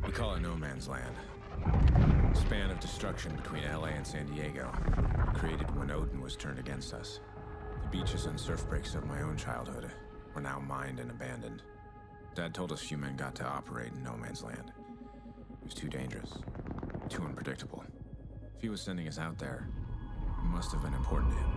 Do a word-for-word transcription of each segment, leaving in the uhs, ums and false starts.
We call it no man's land. Span of destruction between L A and San Diego, created when Odin was turned against us. The beaches and surf breaks of my own childhood were now mined and abandoned. Dad told us few men got to operate in no man's land. It was too dangerous, too unpredictable. If he was sending us out there, it must have been important to him.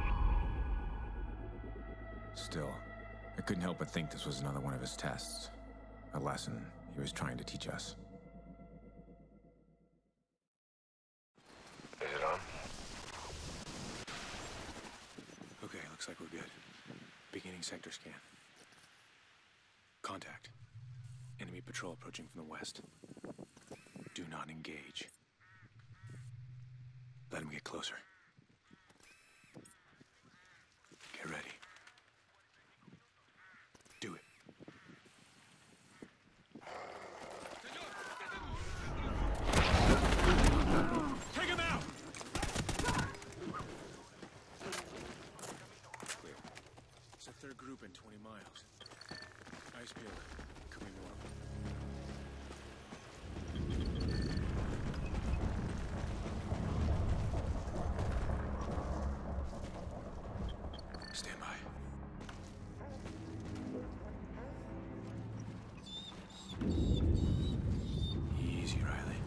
Still, I couldn't help but think this was another one of his tests. A lesson he was trying to teach us. Is it on? Okay, looks like we're good. Beginning sector scan. Contact. Enemy patrol approaching from the west. Do not engage. Let him get closer. Get ready. Do it. Take him out! Clear. It's a third group in twenty miles. Ice peeler. Coming more. Stand by. Easy, Riley.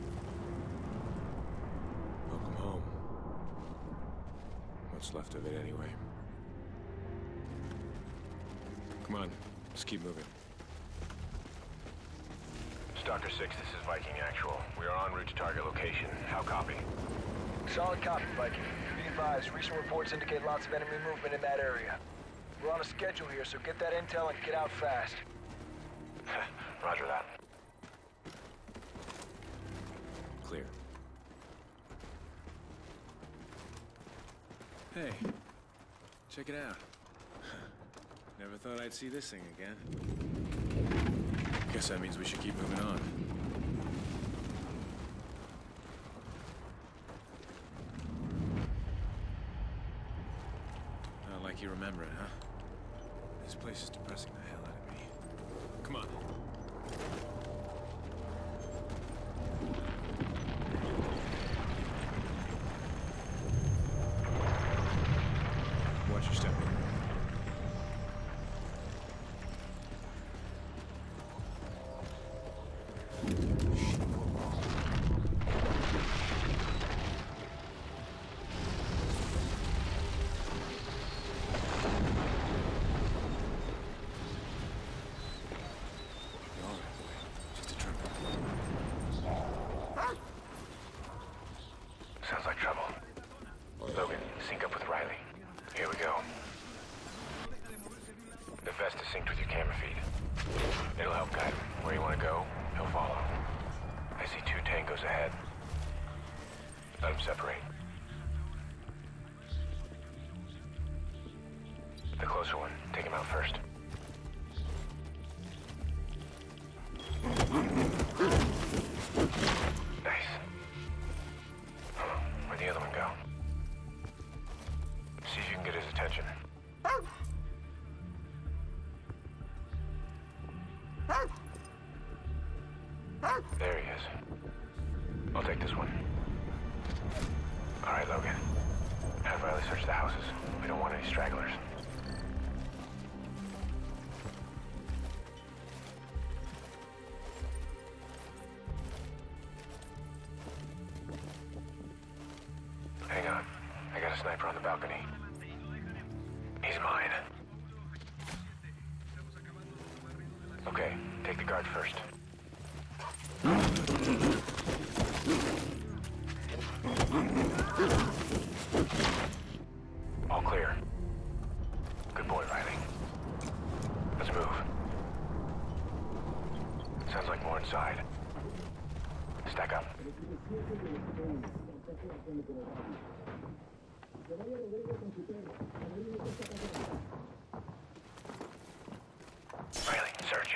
Welcome home. What's left of it, anyway. Come on, let's keep moving. Stalker six, this is Viking Actual. We are en route to target location. How copy? Solid copy, Viking. Be advised, recent reports indicate lots of enemy movement in that area. We're on a schedule here, so get that intel and get out fast. Roger that. Clear. Hey, check it out. Never thought I'd see this thing again. Guess that means we should keep moving on. Not like you remember it, huh? This place is depressing the hell out of me. Come on. Watch your step. Sounds like trouble. Logan, sync up with Riley. Here we go. The vest is synced with your camera feed. It'll help guide him. Where you want to go, he'll follow. I see two tangos ahead. Let them separate. The closer one, take him out first. Nice. Where'd the other one go? See if you can get his attention. There he is. I'll take this one. All right, Logan. Have Riley search the houses. We don't want any stragglers. Hang on. I got a sniper on the balcony. He's mine. Okay, take the guard first. All clear. Good boy, Riley. Let's move. Sounds like more inside. Stack up. Riley, search.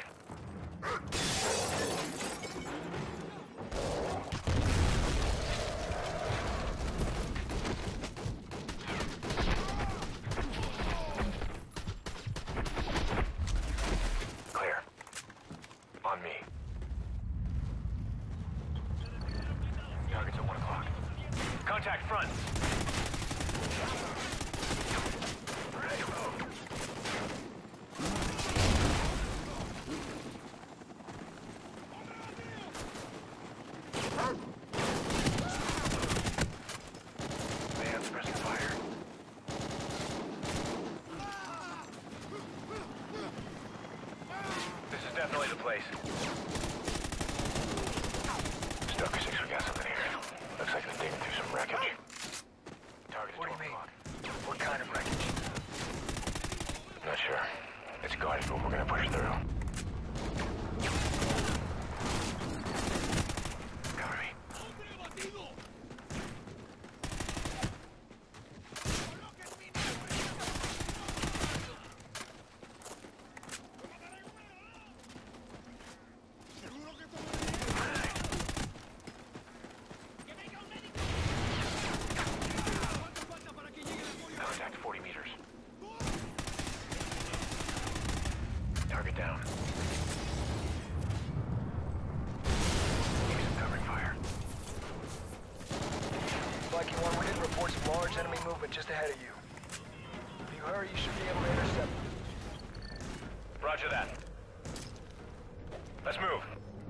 Clear. On me. Contact front. Man's pressing fire. This is definitely the place. Stoker six, we got something here. Looks like they're digging through some wreckage. Target is What do you mean? twelve o'clock. What kind of wreckage? Not sure. It's guarded, but we're gonna push through. Cover me. Contact forty meters. Target down. Give me some covering fire. Viking one, we did report some large enemy movement just ahead of you. If you hurry, you should be able to intercept them. Roger that. Let's move.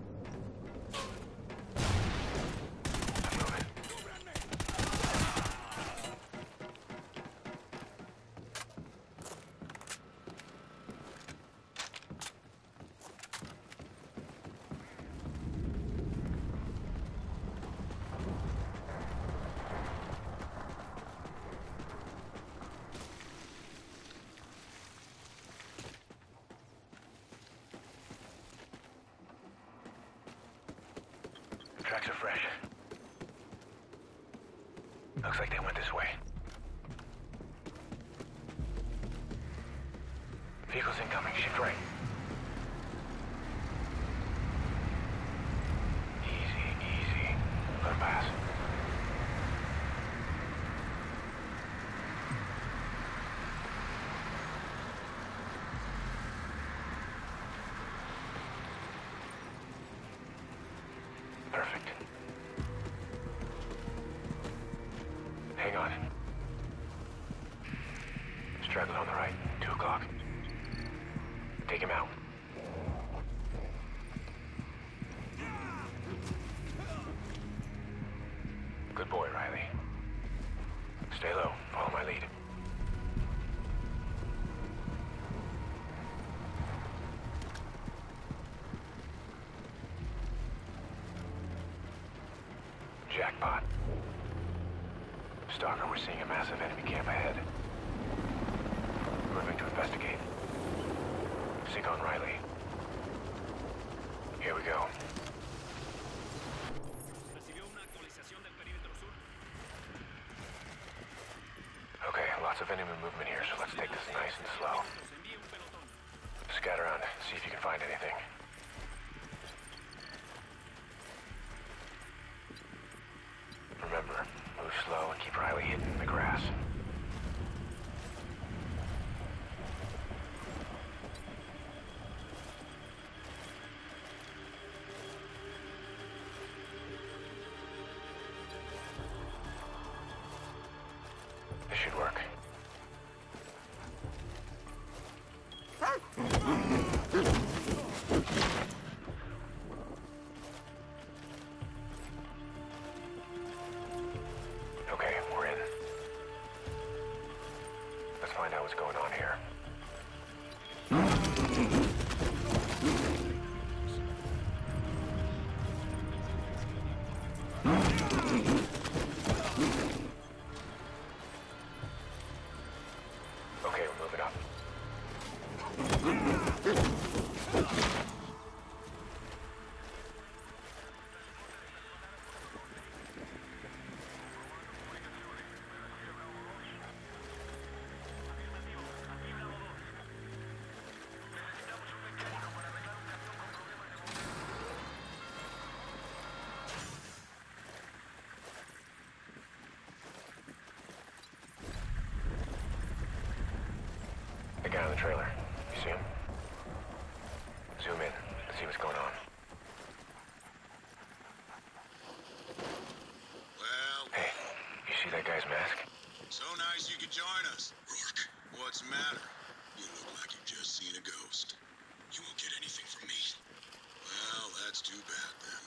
I'm moving. Tracks are fresh. Looks like they went this way. Vehicles incoming, shift right. Easy, easy. Let them pass. Perfect. Hang on. Straggling on the right. Two o'clock. Take him out. Good boy, Riley. Stay low. Follow my lead. Jackpot. Stalker, we're seeing a massive enemy camp ahead. Moving to investigate. Sync on Riley. Here we go. Okay, lots of enemy movement here, so let's take this nice and slow. Scout around, see if you can find anything. Remember, move slow and keep Riley hidden in the grass. This should work. Okay, we're in. Let's find out what's going on here. Okay, we're moving up. The guy on the trailer. You see him? Zoom in. Let's see what's going on. Well, Hey, you his mask? So nice you could join us. Rourke, what's the matter? You look like you've just seen a ghost. You won't get anything from me. Well, that's too bad then.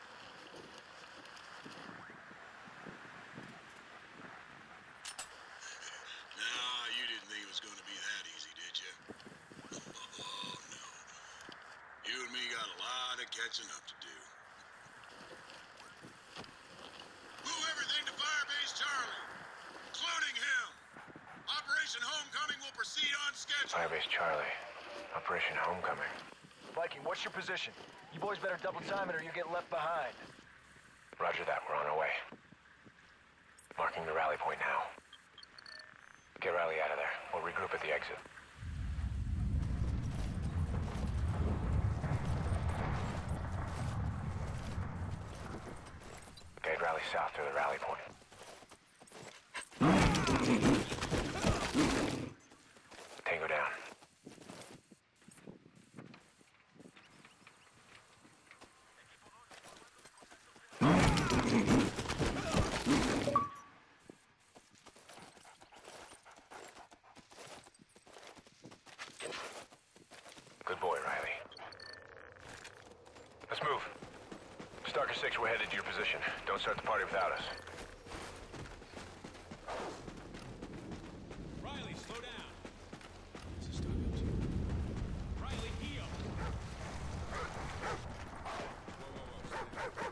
Nah, you didn't think it was going to be that easy, did you? Oh, no. You and me got a lot of catching up to do. Move everything to Firebase Charlie. Including him. Operation Homecoming will proceed on schedule. Firebase Charlie. Operation Homecoming. Viking, what's your position? You boys better double time it or you get left behind. Roger that, we're on our way. Marking the rally point now. Get Riley out of there. We'll regroup at the exit. Guide Riley south through the rally point. Tango down. Good boy, Riley. Let's move. Stalker six, we're headed to your position. Don't start the party without us. Riley, slow down. What's this dog up to? Riley, heel. Whoa, whoa, whoa.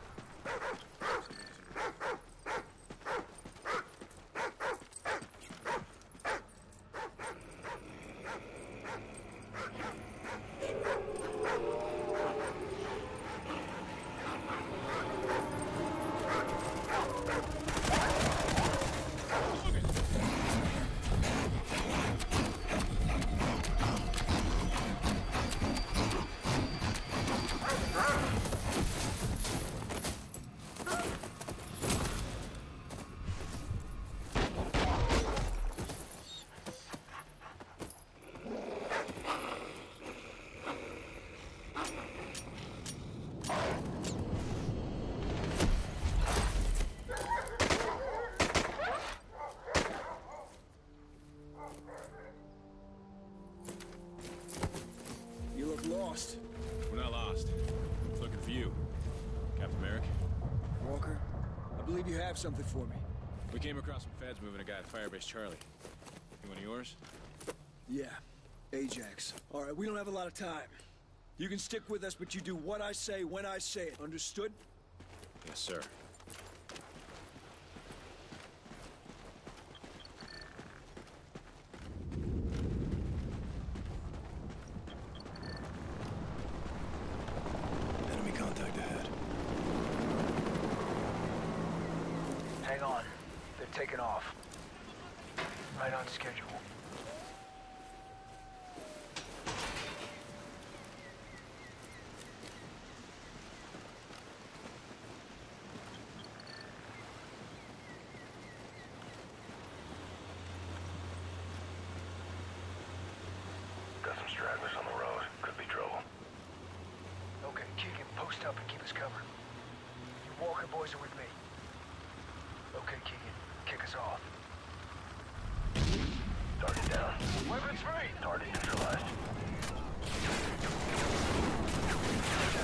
Lost. We're not lost. We're looking for you. Captain Merrick. Walker, I believe you have something for me. We came across some feds moving a guy at Firebase Charlie. You one of yours? Yeah, Ajax. All right, we don't have a lot of time. You can stick with us, but you do what I say when I say it. Understood? Yes, sir. Enemy contact ahead. Hang on. They're taking off. Right on schedule. Got some stragglers on the road. Could be trouble. Okay, Keegan, post up and keep us covered. You Walker boys are with me. Okay, Keegan, kick us off. Target down. Weapons free! Target neutralized.